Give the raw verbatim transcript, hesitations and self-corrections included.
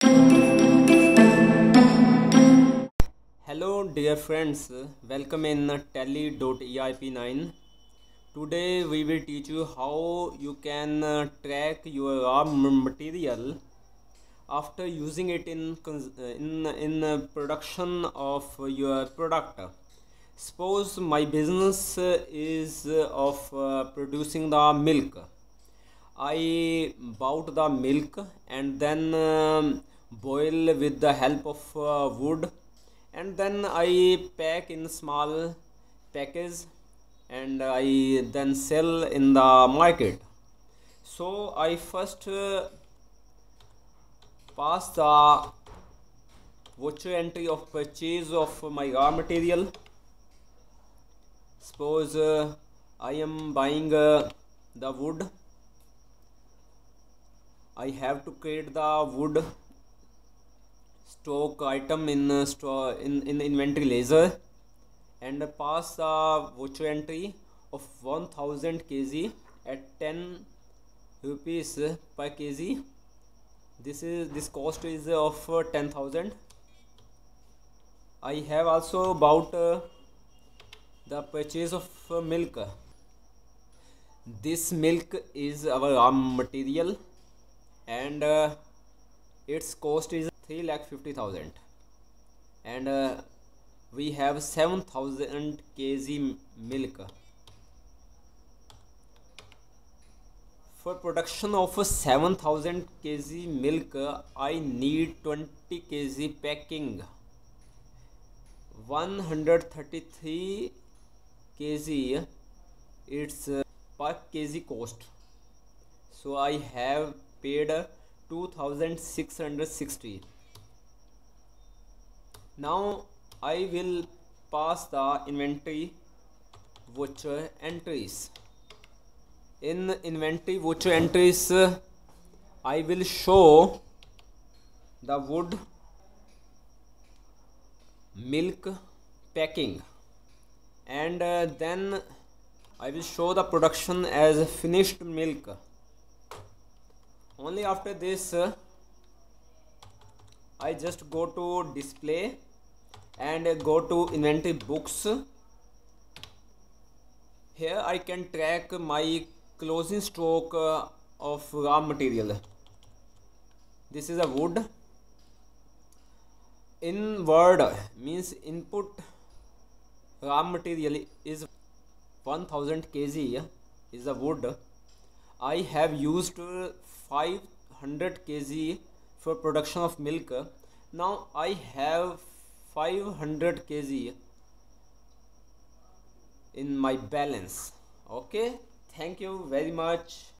Hello dear friends, welcome in tally dot E I P nine. Today we will teach you how you can uh, track your raw m- material after using it in cons- uh, in in uh, production of your product. Suppose my business uh, is uh, of uh, producing the milk. I bought the milk and then um, boil with the help of uh, wood, and then I pack in small package and I then sell in the market. So I first uh, pass the voucher entry of purchase of my raw material. Suppose uh, I am buying uh, the wood. I have to create the wood stock item in uh, store in, in inventory ledger and pass the voucher entry of one thousand kg at ten rupees per kg. This is this cost is of uh, ten thousand. I have also bought uh, the purchase of uh, milk. This milk is our raw material and uh, its cost is three lakh fifty thousand, and uh, we have seven thousand kg milk. For production of seven thousand kg milk, I need twenty kg packing, one hundred thirty-three kg its uh, per kg cost. So I have paid uh, two thousand six hundred sixty. Now I will pass the inventory voucher entries. In inventory voucher entries, uh, I will show the wood, milk, packing, and uh, then I will show the production as finished milk. Only after this uh, I just go to display and uh, go to inventory books. Here I can track my closing stock uh, of raw material. This is a wood. In word means input raw material is one thousand kg is a wood. I have used five hundred kg for production of milk. Now I have five hundred kg in my balance. Okay, thank you very much.